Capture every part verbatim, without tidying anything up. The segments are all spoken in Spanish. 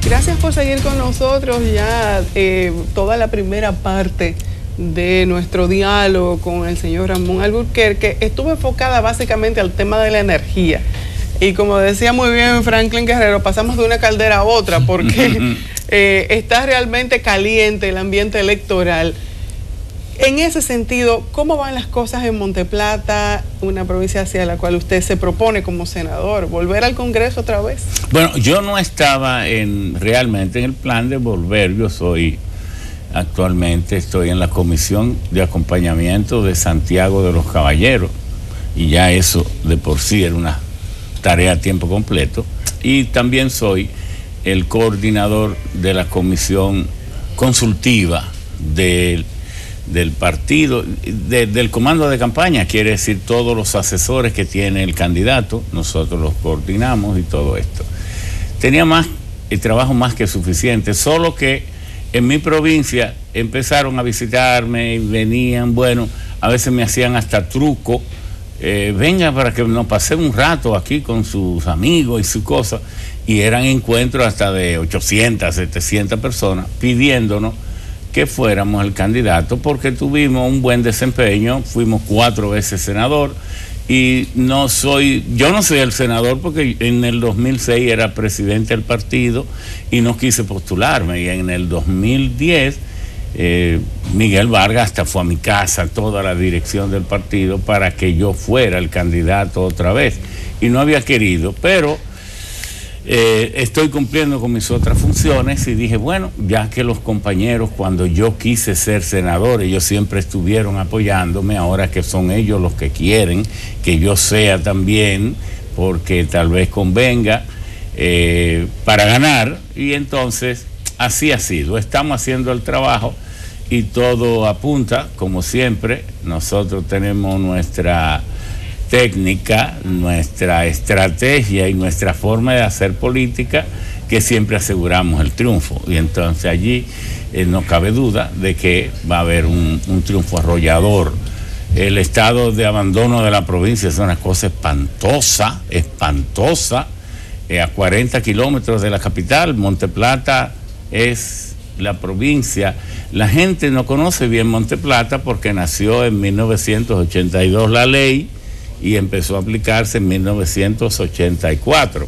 Gracias por seguir con nosotros ya eh, toda la primera parte de nuestro diálogo con el señor Ramón Alburquerque estuvo enfocada básicamente al tema de la energía. Y como decía muy bien Franklin Guerrero, pasamos de una caldera a otra porque eh, está realmente caliente el ambiente electoral. En ese sentido, ¿cómo van las cosas en Monteplata, una provincia hacia la cual usted se propone como senador? ¿Volver al Congreso otra vez? Bueno, yo no estaba en realmente en el plan de volver. Yo soy, actualmente estoy en la Comisión de Acompañamiento de Santiago de los Caballeros, y ya eso de por sí era una tarea a tiempo completo. Y también soy el coordinador de la Comisión Consultiva del del partido, de, del comando de campaña, quiere decir todos los asesores que tiene el candidato, nosotros los coordinamos y todo esto. Tenía más, el trabajo más que suficiente, solo que en mi provincia empezaron a visitarme y venían, bueno, a veces me hacían hasta truco, eh, venga para que nos pasemos un rato aquí con sus amigos y sus cosas, y eran encuentros hasta de ochocientas, setecientas personas pidiéndonos que fuéramos el candidato, porque tuvimos un buen desempeño, fuimos cuatro veces senador, y no soy, yo no soy el senador porque en el dos mil seis era presidente del partido y no quise postularme, y en el dos mil diez eh, Miguel Vargas hasta fue a mi casa, toda la dirección del partido, para que yo fuera el candidato otra vez, y no había querido, pero Eh, estoy cumpliendo con mis otras funciones y dije, bueno, ya que los compañeros cuando yo quise ser senador, ellos siempre estuvieron apoyándome, ahora que son ellos los que quieren que yo sea también, porque tal vez convenga eh, para ganar, y entonces así ha sido, estamos haciendo el trabajo y todo apunta, como siempre, nosotros tenemos nuestra técnica, nuestra estrategia y nuestra forma de hacer política, que siempre aseguramos el triunfo, y entonces allí eh, no cabe duda de que va a haber un, un triunfo arrollador. El estado de abandono de la provincia es una cosa espantosa, espantosa, eh, a cuarenta kilómetros de la capital. Monteplata es la provincia, la gente no conoce bien Monteplata porque nació en mil novecientos ochenta y dos la ley, y empezó a aplicarse en mil novecientos ochenta y cuatro.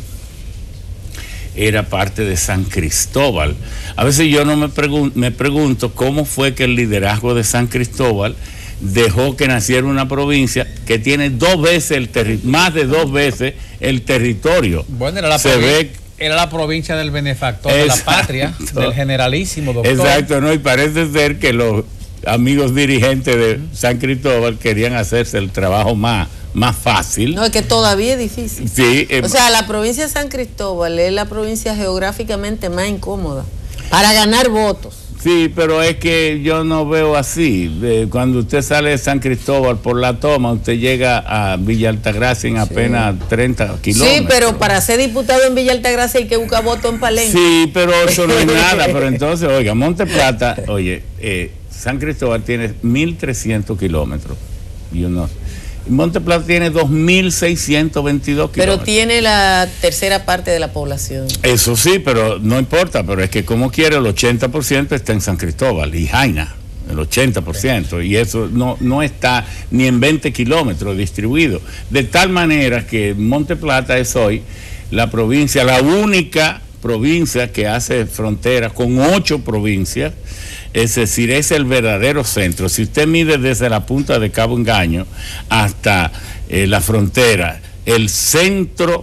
Era parte de San Cristóbal. A veces yo no me, pregun me pregunto cómo fue que el liderazgo de San Cristóbal dejó que naciera una provincia que tiene dos veces el territorio, más de dos veces el territorio. Bueno, era la, Se ve, era la provincia del benefactor de la patria, del generalísimo doctor. Exacto, ¿no? Y parece ser que los amigos dirigentes de San Cristóbal querían hacerse el trabajo más más fácil. No, es que todavía es difícil. Sí, eh, o sea, la provincia de San Cristóbal es la provincia geográficamente más incómoda para ganar votos. Sí, pero es que yo no veo así. Eh, cuando usted sale de San Cristóbal por la toma, usted llega a Villa Altagracia en apenas sí. treinta kilómetros. Sí, pero para ser diputado en Villa Altagracia hay que buscar votos en Palenque. Sí, pero eso no es nada. Pero entonces, oiga, Monteplata, oye, eh, San Cristóbal tiene mil trescientos kilómetros y unos... Monteplata tiene dos mil seiscientos veintidós kilómetros. Pero tiene la tercera parte de la población. Eso sí, pero no importa, pero es que como quiere el ochenta por ciento está en San Cristóbal y Jaina, el ochenta por ciento, y eso no, no está ni en veinte kilómetros distribuido. De tal manera que Monteplata es hoy la provincia, la única provincia que hace frontera con ocho provincias. Es decir, es el verdadero centro. Si usted mide desde la punta de Cabo Engaño hasta eh, la frontera, el centro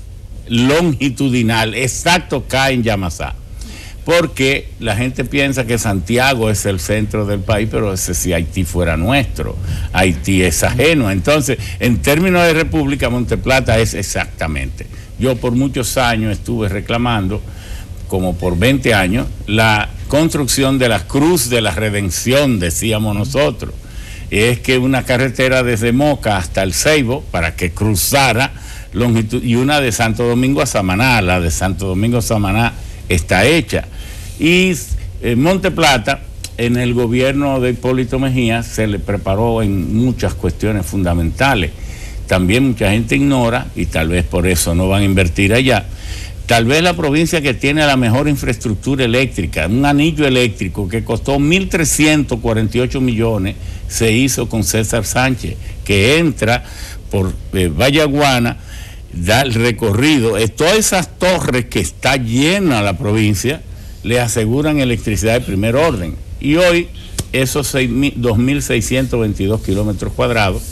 longitudinal exacto cae en Yamasá. Porque la gente piensa que Santiago es el centro del país, pero ese, si Haití fuera nuestro, Haití es ajeno. Entonces, en términos de república, Monteplata es exactamente. Yo por muchos años estuve reclamando, como por veinte años, la construcción de la Cruz de la Redención, decíamos nosotros. Es que una carretera desde Moca hasta el Ceibo, para que cruzara longitud, y una de Santo Domingo a Samaná, la de Santo Domingo a Samaná está hecha. Y en Monteplata, en el gobierno de Hipólito Mejía, se le preparó en muchas cuestiones fundamentales. También mucha gente ignora, y tal vez por eso no van a invertir allá, tal vez la provincia que tiene la mejor infraestructura eléctrica, un anillo eléctrico que costó mil trescientos cuarenta y ocho millones, se hizo con César Sánchez, que entra por eh, Vallaguana, da el recorrido. Eh, todas esas torres que está llena la provincia, le aseguran electricidad de primer orden. Y hoy, esos dos mil seiscientos veintidós kilómetros cuadrados,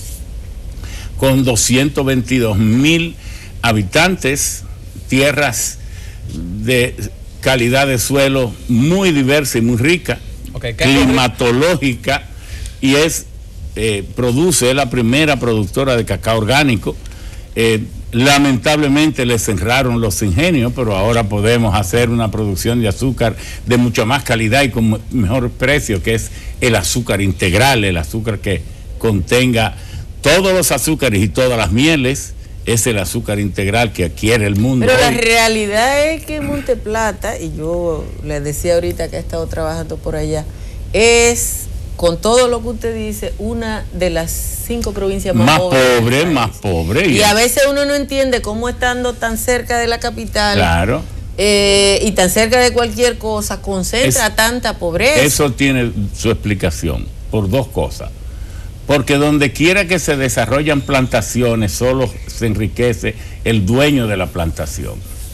con doscientos veintidós mil habitantes, tierras de calidad de suelo muy diversa y muy rica, okay, climatológica, y es eh, produce, es la primera productora de cacao orgánico. Eh, lamentablemente le cerraron los ingenios, pero ahora podemos hacer una producción de azúcar de mucha más calidad y con mejor precio, que es el azúcar integral, el azúcar que contenga todos los azúcares y todas las mieles. Es el azúcar integral que adquiere el mundo. Pero hoy. La realidad es que Monteplata, y yo le decía ahorita que he estado trabajando por allá, es, con todo lo que usted dice, una de las cinco provincias más, más pobres. pobre, más pobre. Y, y a veces uno no entiende cómo, estando tan cerca de la capital, claro, eh, y tan cerca de cualquier cosa, concentra es, tanta pobreza. Eso tiene su explicación por dos cosas. Porque donde quiera que se desarrollan plantaciones, solo se enriquece el dueño de la plantación.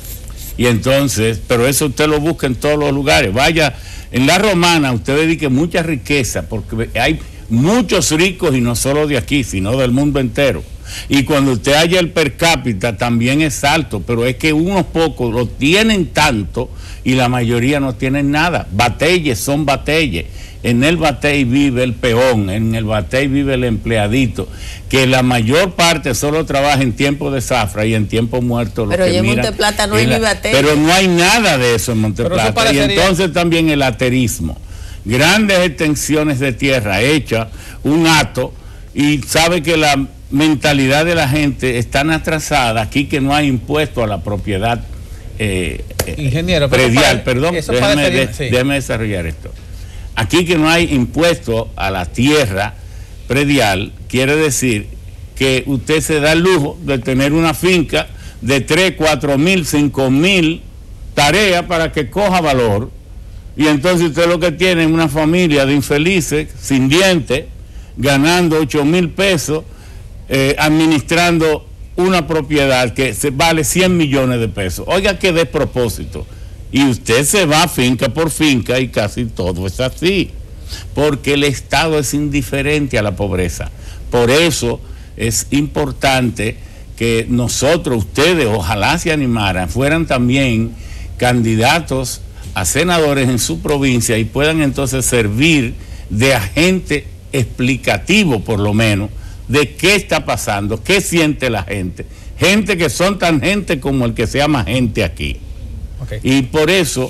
Y entonces, pero eso usted lo busca en todos los lugares. Vaya, en la Romana usted dedique mucha riqueza, porque hay muchos ricos, y no solo de aquí, sino del mundo entero. Y cuando usted haya el per cápita también es alto, pero es que unos pocos lo tienen tanto y la mayoría no tienen nada. Bateyes son bateyes. En el batey vive el peón, en el batey vive el empleadito, que la mayor parte solo trabaja en tiempo de zafra y en tiempo muerto. Pero que en Monteplata no hay ni batey. Pero no hay nada de eso en Monteplata. Y entonces también el aterismo. Grandes extensiones de tierra hechas, un hato, y sabe que la mentalidad de la gente es tan atrasada aquí que no hay impuesto a la propiedad eh, Ingeniero, predial. Perdón, déjeme, de, sí. déjeme desarrollar esto. Aquí que no hay impuesto a la tierra predial, quiere decir que usted se da el lujo de tener una finca de tres, cuatro mil, cinco mil tareas para que coja valor, y entonces usted lo que tiene es una familia de infelices, sin dientes, ganando ocho mil pesos, eh, administrando una propiedad que se vale cien millones de pesos. Oiga, qué despropósito. Y usted se va finca por finca y casi todo es así, porque el Estado es indiferente a la pobreza. Por eso es importante que nosotros, ustedes, ojalá se animaran, fueran también candidatos a senadores en su provincia y puedan entonces servir de agente explicativo, por lo menos, de qué está pasando, qué siente la gente. Gente que son tan gente como el que se llama gente aquí. Okay. Y por eso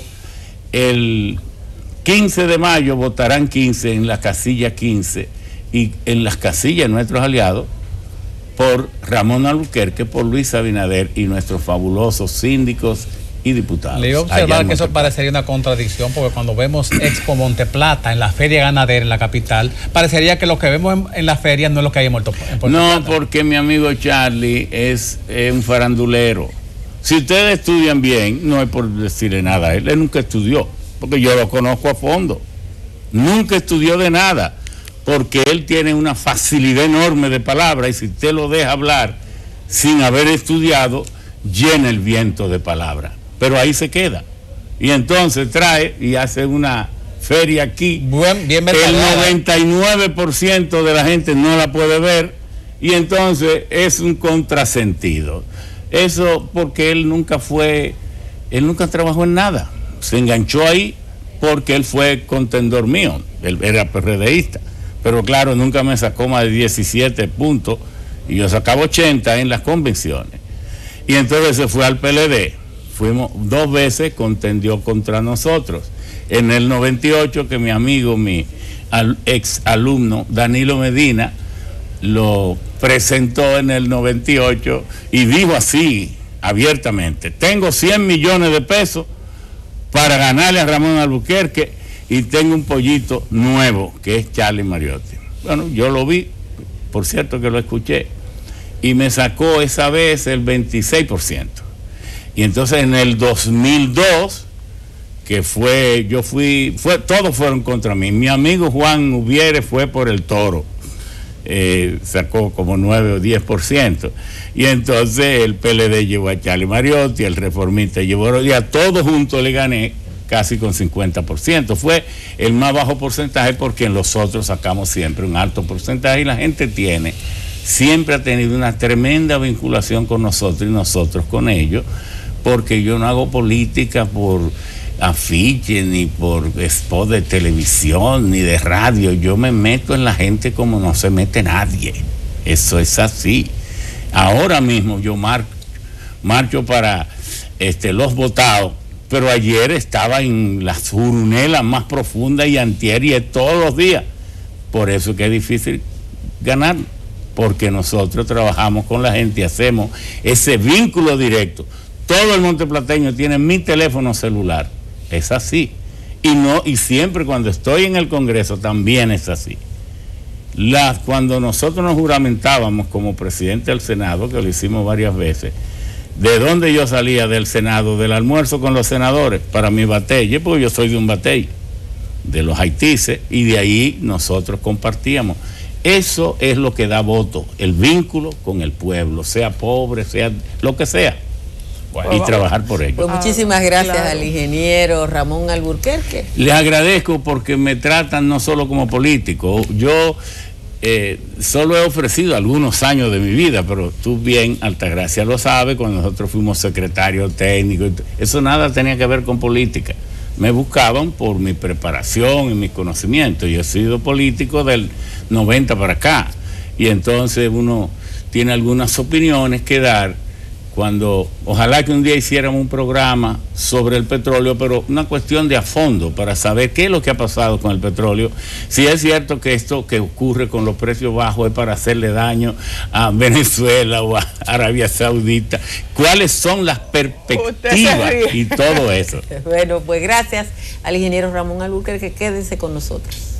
el quince de mayo votarán quince en la casilla quince y en las casillas de nuestros aliados por Ramón Albuquerque, por Luis Abinader y nuestros fabulosos síndicos y diputados. Le iba a observar que eso parecería una contradicción, porque cuando vemos Expo Monteplata en la feria ganadera en la capital, parecería que lo que vemos en, en la feria no es lo que hay en Puerto Plata. No, porque mi amigo Charlie es eh, un farandulero. Si ustedes estudian bien, no es por decirle nada a él, él nunca estudió, porque yo lo conozco a fondo. Nunca estudió de nada, porque él tiene una facilidad enorme de palabras, y si usted lo deja hablar sin haber estudiado, llena el viento de palabras. Pero ahí se queda. Y entonces trae y hace una feria aquí. Buen, bien el noventa y nueve por ciento de la gente no la puede ver, y entonces es un contrasentido. Eso porque él nunca fue, él nunca trabajó en nada. Se enganchó ahí porque él fue contendor mío, él era PRDista, pero claro, nunca me sacó más de diecisiete puntos y yo sacaba ochenta en las convenciones. Y entonces se fue al P L D, fuimos dos veces, contendió contra nosotros. En el noventa y ocho, que mi amigo, mi al, ex alumno Danilo Medina lo presentó en el noventa y ocho y dijo así abiertamente: tengo cien millones de pesos para ganarle a Ramón Albuquerque y tengo un pollito nuevo que es Charlie Mariotti. Bueno, yo lo vi, por cierto que lo escuché, y me sacó esa vez el veintiséis por ciento. Y entonces en el dos mil dos, que fue, yo fui, fue, todos fueron contra mí. Mi amigo Juan Ubiere fue por el Toro, eh, sacó como nueve o diez por ciento. Y entonces el P L D llevó a Charlie Mariotti, el Reformista llevó, y a todos juntos le gané casi con cincuenta por ciento. Fue el más bajo porcentaje porque en los otros sacamos siempre un alto porcentaje y la gente tiene, siempre ha tenido una tremenda vinculación con nosotros y nosotros con ellos, porque yo no hago política por afiche, ni por spot de televisión, ni de radio. Yo me meto en la gente como no se mete nadie. Eso es así. Ahora mismo yo mar, marcho para este, los votados, pero ayer estaba en las jurunelas más profundas y antier y todos los días. Por eso es que es difícil ganar, porque nosotros trabajamos con la gente y hacemos ese vínculo directo. Todo el monteplateño tiene mi teléfono celular, es así. Y no, y siempre cuando estoy en el Congreso también es así. Las, cuando nosotros nos juramentábamos como presidente del Senado, que lo hicimos varias veces, ¿de dónde yo salía del Senado? Del almuerzo con los senadores, para mi batey, porque yo soy de un batey, de los haitises, y de ahí nosotros compartíamos. Eso es lo que da voto, el vínculo con el pueblo, sea pobre, sea lo que sea. Bueno, y trabajar por ello. Pues muchísimas gracias, claro, al ingeniero Ramón Alburquerque. Les agradezco porque me tratan no solo como político. Yo eh, solo he ofrecido algunos años de mi vida, pero tú bien, Altagracia lo sabe, cuando nosotros fuimos secretarios técnicos, eso nada tenía que ver con política. Me buscaban por mi preparación y mis conocimientos. Yo he sido político del noventa para acá. Y entonces uno tiene algunas opiniones que dar cuando, ojalá que un día hiciéramos un programa sobre el petróleo, pero una cuestión de a fondo para saber qué es lo que ha pasado con el petróleo. Si es cierto que esto que ocurre con los precios bajos es para hacerle daño a Venezuela o a Arabia Saudita, cuáles son las perspectivas y todo eso. Bueno, pues gracias al ingeniero Ramón Alburquerque, que quédense con nosotros.